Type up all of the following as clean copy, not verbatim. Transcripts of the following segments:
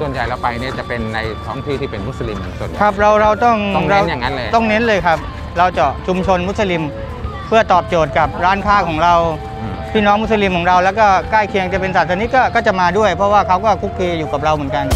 ส่วนใหญ่เราไปเนี่ยจะเป็นในท้องที่ที่เป็นมุสลิมส่วนใหญ่ครับเราต้องเน้นอย่างนั้นเลยต้องเน้นเลยครับเราเจาะชุมชนมุสลิมเพื่อตอบโจทย์กับร้านค้าของเราพี่น้องมุสลิมของเราแล้วก็ใกล้เคียงจะเป็นศาสนิกก็จะมาด้วยเพราะว่าเขาก็คุกคีอยู่กับเราเหมือนกัน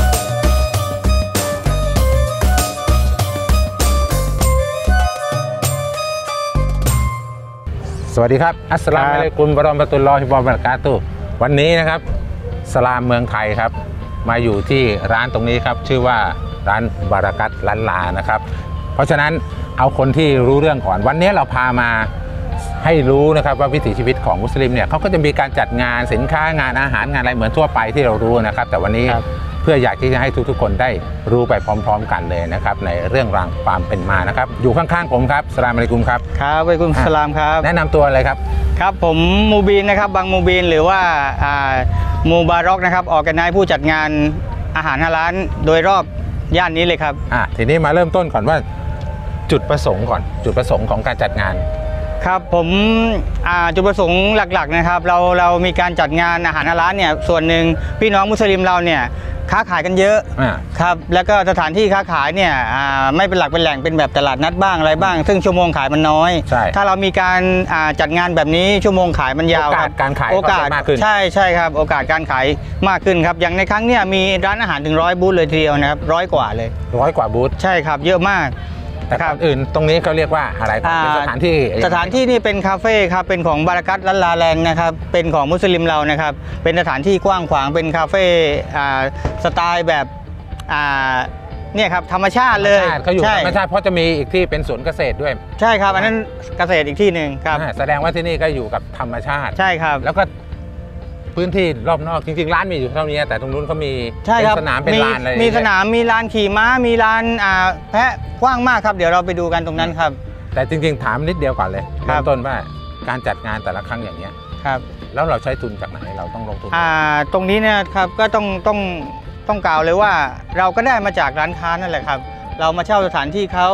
สวัสดีครับอัสสลามุอะลัยกุมวะเราะมะตุลลอฮิวะบะเราะกาตุฮ์วันนี้นะครับสลามเมืองไทยครับมาอยู่ที่ร้านตรงนี้ครับชื่อว่าร้านบารากัตล้านลานะครับเพราะฉะนั้นเอาคนที่รู้เรื่องก่อนวันนี้เราพามาให้รู้นะครับว่าวิถีชีวิตของมุสลิมเนี่ยเขาก็จะมีการจัดงานสินค้างานอาหารงานอะไรเหมือนทั่วไปที่เรารู้นะครับแต่วันนี้เพื่ออยากที่จะให้ทุกๆคนได้รู้ไปพร้อมๆกันเลยนะครับในเรื่องราวความเป็นมานะครับอยู่ข้างๆผมครับสลามอะลัยกุมครับครับอะลัยกุมสลามครับแนะนำตัวอะไรครับครับผมมูบีนนะครับบางมูบีนหรือว่ามูบารอกนะครับออกกันนายผู้จัดงานอาหารร้านโดยรอบย่านนี้เลยครับทีนี้มาเริ่มต้นก่อนว่าจุดประสงค์ก่อนจุดประสงค์ของการจัดงานครับผมจุดประสงค์หลักๆนะครับเรามีการจัดงานอาหารร้านเนี่ยส่วนหนึ่งพี่น้องมุสลิมเราเนี่ยค้าขายกันเยอะครับแล้วก็สถานที่ค้าขายเนี่ยไม่เป็นหลักเป็นแหล่งเป็นแบบตลาดนัดบ้างอะไรบ้างซึ่งชั่วโมงขายมันน้อยถ้าเรามีการจัดงานแบบนี้ชั่วโมงขายมันยาวโอกาสการขายโอกาสมากขึ้นใช่ครับโอกาสการขายมากขึ้นครับอย่างในครั้งเนี่ยมีร้านอาหารถึง100 บูธเลยทีเดียวนะครับ100 กว่าเลย 100 กว่าบูธใช่ครับเยอะมากแต่คนอื่นตรงนี้เขาเรียกว่าอะไรเป็นสถานที่นี่เป็นคาเฟ่ครับเป็นของบารากัตล้านลาแลนด์นะครับเป็นของมุสลิมเรานะครับเป็นสถานที่กว้างขวางเป็นคาเฟ่สไตล์แบบเนี่ยครับธรรมชาติเลยเขาอยู่ธรรมชาติเพราะจะมีอีกที่เป็นสวนเกษตรด้วยใช่ครับอันนั้นเกษตรอีกที่หนึ่งครับแสดงว่าที่นี่ก็อยู่กับธรรมชาติใช่ครับแล้วก็พื้นที่รอบนอกจริงๆร้านมีอยู่เท่านี้แต่ตรงนู้นเขามีสนามเป็นลานอะไรมีสนามมีลานขี่ม้ามีลานแพะกว้างมากครับเดี๋ยวเราไปดูกันตรงนั้นครับแต่จริงๆถามนิดเดียวก่อนเลยเริ่มต้นว่าการจัดงานแต่ละครั้งอย่างเงี้ยครับแล้วเราใช้ทุนจากไหนเราต้องลงทุนตรงนี้เนี่ยครับก็ต้องกล่าวเลยว่าเราก็ได้มาจากร้านค้านั่นแหละครับเรามาเช่าสถานที่เขา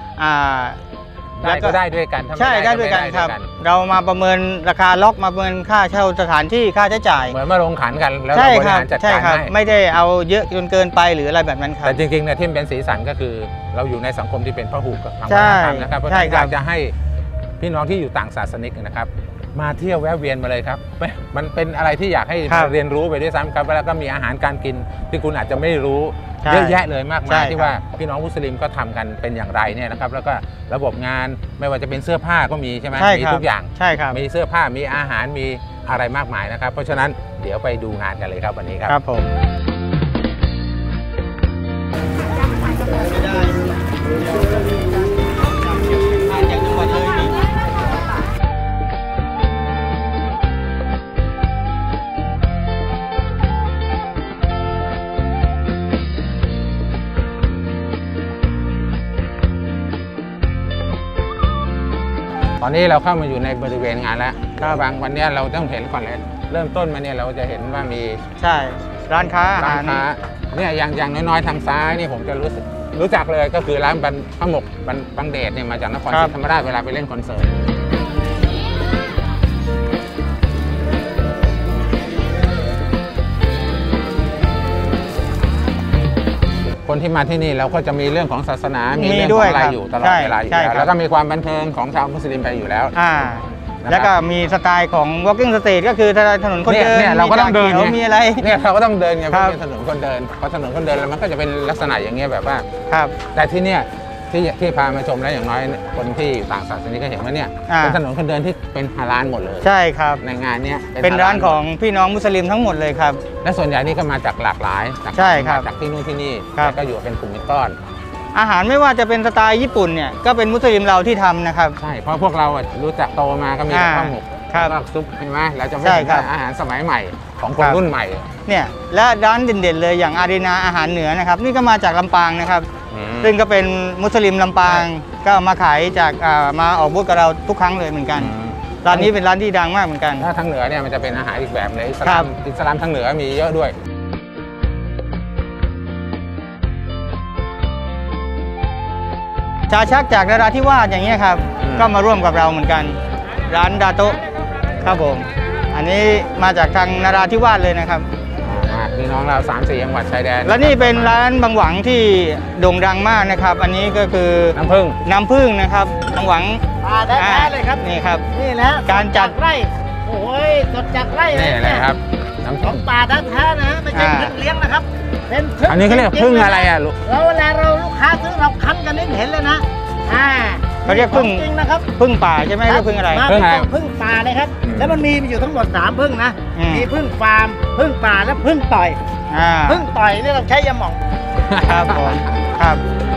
ก็ได้ด้วยกันใช่ได้ด้วยกันครับเรามาประเมินราคาล็อกมาประเมินค่าเช่าสถานที่ค่าใช้จ่ายเหมือนมาลงขันกันแล้วเราบริหารจัดการให้ไม่ได้เอาเยอะจนเกินไปหรืออะไรแบบนั้นครับแต่จริงๆเนี่ยที่เป็นสีสันก็คือเราอยู่ในสังคมที่เป็นพหุกับทางวัฒนธรรมนะครับเพราะฉะนั้นอยากจะให้พี่น้องที่อยู่ต่างศาสนิกนะครับมาเที่ยวแวะเวียนมาเลยครับมันเป็นอะไรที่อยากให้เรียนรู้ไปด้วยซ้ำครับแล้วก็มีอาหารการกินที่คุณอาจจะไม่รู้เยอะแยะเลยมากมายที่ว่าพี่น้องมุสลิมก็ทำกันเป็นอย่างไรเนี่ยนะครับแล้วก็ระบบงานไม่ว่าจะเป็นเสื้อผ้าก็มีใช่ไหมมีทุกอย่างใช่ครับมีเสื้อผ้ามีอาหารมีอะไรมากมายนะครับเพราะฉะนั้นเดี๋ยวไปดูงานกันเลยครับวันนี้ครับครับผมตอนนี้เราเข้ามาอยู่ในบริเวณงานแล้วบางวันนี้เราต้องเห็นก่อนเลยเริ่มต้นมาเนี่ยเราจะเห็นว่ามีใช่ร้านค้าเนี่ยอย่างน้อยๆทางซ้ายนี่ผมจะรู้จักเลยก็คือร้านข้าวหมกบางเดชเนี่ยมาจากนครศรีธรรมราชเวลาไปเล่นคอนเสิร์ตคนที่มาที่นี่เราก็จะมีเรื่องของศาสนามีเรื่องของอะไรอยู่ตลอดเวลาอยู่แล้วก็มีความบันเทิงของชาวมุสลิมไปอยู่แล้วแล้วก็มีสไตล์ของ walking street ก็คือถนนคนเดินเราก็ต้องเดินมีอะไรเนี่ยเราก็ต้องเดินไงเพราะเป็นถนนคนเดินพอถนนคนเดินแล้วมันก็จะเป็นลักษณะอย่างเงี้ยแบบว่าแต่ที่เนี่ยที่พามาชมแล้วอย่างน้อยคนที่ต่างศาสนาก็เห็นว่าเนี่ยเป็นถนนคนเดินที่เป็นฮาลาลหมดเลยใช่ครับในงานเนี้ยเป็นร้านของพี่น้องมุสลิมทั้งหมดเลยครับและส่วนใหญ่นี่ก็มาจากหลากหลายใช่ครับจากที่นู่นที่นี่ก็อยู่เป็นกลุ่มเป็นก้อนอาหารไม่ว่าจะเป็นสไตล์ญี่ปุ่นเนี่ยก็เป็นมุสลิมเราที่ทำนะครับใช่เพราะพวกเรารู้จักโตมาก็มีข้าวหมกก็ซุปใช่ไหมเราจะไม่ใช่อาหารสมัยใหม่ของคนรุ่นใหม่เนี่ยและร้านเด่นๆเลยอย่างอารีนาอาหารเหนือนะครับนี่ก็มาจากลำปางนะครับซึ่งก็เป็นมุสลิมลำปางก็มาขายจากมาออกบูธกับเราทุกครั้งเลยเหมือนกันร้านนี้เป็นร้านที่ดังมากเหมือนกันถ้าทางเหนือเนี่ยมันจะเป็นอาหารอีกแบบเลยอิสลามทางเหนือมีเยอะด้วยชาชักจากนราธิวาสอย่างเงี้ยครับก็มาร่วมกับเราเหมือนกันร้านดาโตะครับผมอันนี้มาจากทางนราธิวาสเลยนะครับพี่น้องเรา3-4 จังหวัดชายแดนและนี่เป็นร้านบางหวังที่โด่งดังมากนะครับ อันนี้ก็คือน้ำผึ้งนะครับบางหวังแท้ๆเลยครับนี่ครับนี่แหละการจัดไร่โอ้ยสดจากไร่นี่เลยครับน้ำผึ้ของป่าแท้ๆนะไม่ใช่พึ่งเลี้ยงนะครับเป็นพึ่งอันนี้เขาเรียกพึ่งอะไรอ่ะลูกแล้วเวลาเราลูกค้าซื้อเราคั้นกันนี่เห็นเลยนะเขาเรียกพึ่งจริงนะครับพึ่งป่าใช่ไหมเรียกพึ่งอะไรพึ่งป่าเลยครับแล้วมันมีอยู่ทั้งหมด3พึ่งนะมีพึ่งฟาร์มพึ่งป่าและพึ่งต่อยพึ่งต่อยนี่เราใช้ยาหม่องครับผมครับ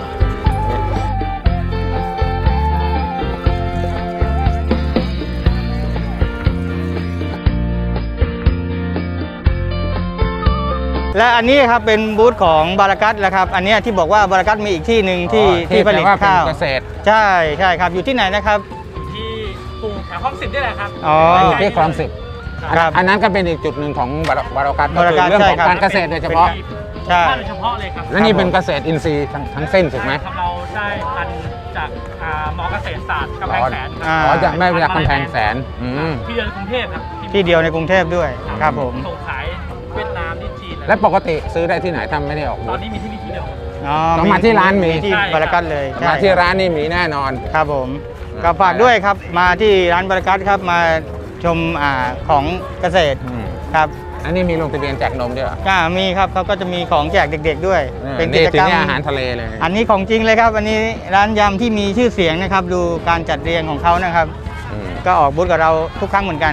และอันนี้ครับเป็นบูธของบารากัสแล้วครับอันนี้ที่บอกว่าบารากัสมีอีกที่หนึ่งที่ผลิตข้าวเกษตรใช่ครับอยู่ที่ไหนนะครับที่กรุงแถวคลอง10นี่แหละครับอยู่ที่คลอง10อันนั้นก็เป็นอีกจุดหนึ่งของบารากัสก็คือเรื่องของการเกษตรโดยเฉพาะใช่โดยเฉพาะเลยครับและนี่เป็นเกษตรอินทรีย์ทั้งเส้นถูกไหมเราได้พันจากมอเกษตรศาสตร์กำแพงแสนจากแม่จากกำแพงแสนที่เดียวในกรุงเทพครับที่เดียวในกรุงเทพด้วยครับผมส่งขายเวียดนามที่จีนและปกติซื้อได้ที่ไหนทำไม่ได้ออกตอนนี้มีที่นี่ที่เดียวต้องมาที่ร้านมีที่บารากัสเลยมาที่ร้านนี่มีแน่นอนครับผมก็ฝากด้วยครับมาที่ร้านบารากัสครับมาชมของเกษตรครับอันนี้มีลงทะเบียนแจกนมด้วยมีครับเขาก็จะมีของแจกเด็กๆด้วยเป็นกิจกรรมอาหารทะเลเลยอันนี้ของจริงเลยครับอันนี้ร้านยำที่มีชื่อเสียงนะครับดูการจัดเรียงของเขานะครับก็ออกบูธกับเราทุกครั้งเหมือนกัน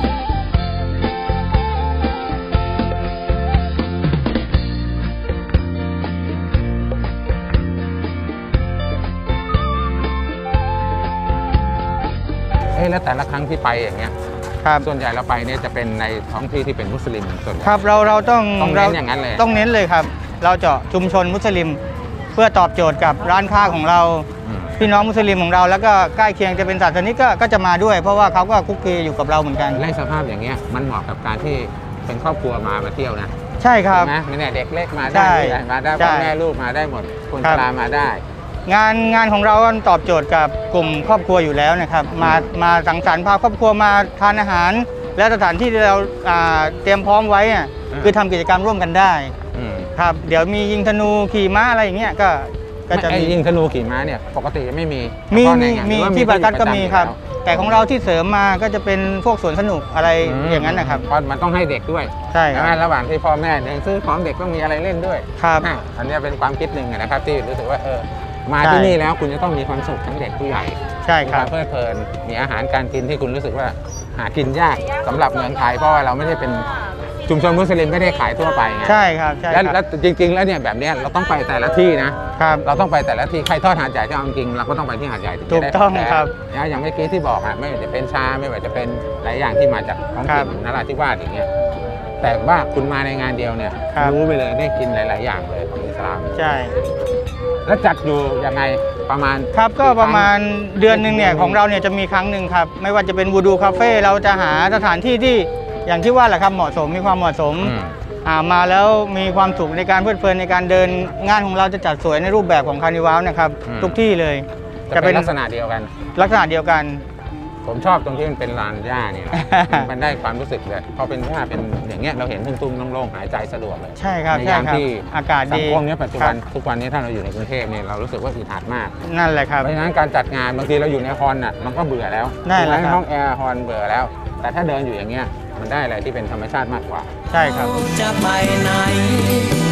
แล้วแต่ละครั้งที่ไปอย่างเงี้ยส่วนใหญ่เราไปเนี่ยจะเป็นในท้องที่ที่เป็นมุสลิมส่วนใหญ่ครับเราต้องเน้นอย่างนั้นเลยต้องเน้นเลยครับเราเจาะชุมชนมุสลิมเพื่อตอบโจทย์กับร้านค้าของเราพี่น้องมุสลิมของเราแล้วก็ใกล้เคียงจะเป็นศาสนิกก็จะมาด้วยเพราะว่าเขาก็คุกคีอยู่กับเราเหมือนกันในสภาพอย่างเงี้ยมันเหมาะกับการที่เป็นครอบครัวมาเที่ยวนะใช่ครับนะไม่แน่เด็กเล็กมาได้มาได้พ่อแม่ลูกมาได้หมดคนชรามาได้งานของเราตอบโจทย์กับกลุ่มครอบครัวอยู่แล้วนะครับมาสังสรรค์พาครอบครัวมาทานอาหารและสถานที่ที่เราเตรียมพร้อมไว้คือทำกิจกรรมร่วมกันได้ครับเดี๋ยวมียิงธนูขี่ม้าอะไรอย่างเงี้ยก็จะมียิงธนูขี่ม้าเนี่ยปกติไม่มีที่บารากัสก็มีครับแต่ของเราที่เสริมมาก็จะเป็นพวกสวนสนุกอะไรอย่างนั้นนะครับเพราะมันต้องให้เด็กด้วยใช่ครับระหว่างที่พ่อแม่ซื้อของเด็กต้องมีอะไรเล่นด้วยครับอันนี้เป็นความคิดหนึ่งนะครับที่รู้สึกว่ามาที่นี่แล้วคุณจะต้องมีความสุขทั้งเด็กผู้ใหญ่ใช่ครับเพลิดเพลินมีอาหารการกินที่คุณรู้สึกว่าหากินยากสำหรับเมืองไทยเพราะว่าเราไม่ได้เป็นชุมชนมุสลิมไม่ได้ขายทั่วไปไงใช่ครับแล้วจริงๆแล้วเนี่ยแบบนี้เราต้องไปแต่ละที่นะครับเราต้องไปแต่ละที่ใครทอดหาดใหญ่ที่เอาจริงเราก็ต้องไปที่หาดใหญ่ถูกต้องครับอย่างเมื่อกี้ที่บอกไม่ว่าจะเป็นชาไม่ว่าจะเป็นหลายอย่างที่มาจากท้องถิ่นนราธิวาสอย่างเงี้ยแต่ว่าคุณมาในงานเดียวเนี่ยรู้ไปเลยได้กินหลายๆอย่างเลยของอิสลามใช่แล้วจัดอยู่ยังไงประมาณครับก็ประมาณเดือนหนึ่งเนี่ยของเราเนี่ยจะมีครั้งหนึ่งครับไม่ว่าจะเป็นวูดูคาเฟ่เราจะหาสถานที่ที่อย่างที่ว่าแหละครับเหมาะสมมีความเหมาะสมมาแล้วมีความสุขในการเพลิดเพลินในการเดินงานของเราจะจัดสวยในรูปแบบของคาร์นิวัลนะครับทุกที่เลยจะเป็นลักษณะเดียวกันผมชอบตรงที่มันเป็นลานหญ้านี่แหละมันได้ความรู้สึกเลยพอเป็นหญ้าเป็นอย่างเงี้ยเราเห็นตุ้มๆโล่งๆหายใจสะดวกเลยใช่ครับในยามที่อากาศดีสังคมนี้ปัจจุบันทุกวันนี้ถ้าเราอยู่ในกรุงเทพเนี่ยเรารู้สึกว่าอึดอัดมากนั่นแหละครับเพราะฉะนั้นการจัดงานบางทีเราอยู่ในฮอลล์มันก็เบื่อแล้วในห้องแอร์ฮอลล์เบื่อแล้วแต่ถ้าเดินอยู่อย่างเงี้ยมันได้อะไรที่เป็นธรรมชาติมากกว่าใช่ครับจะไปไหน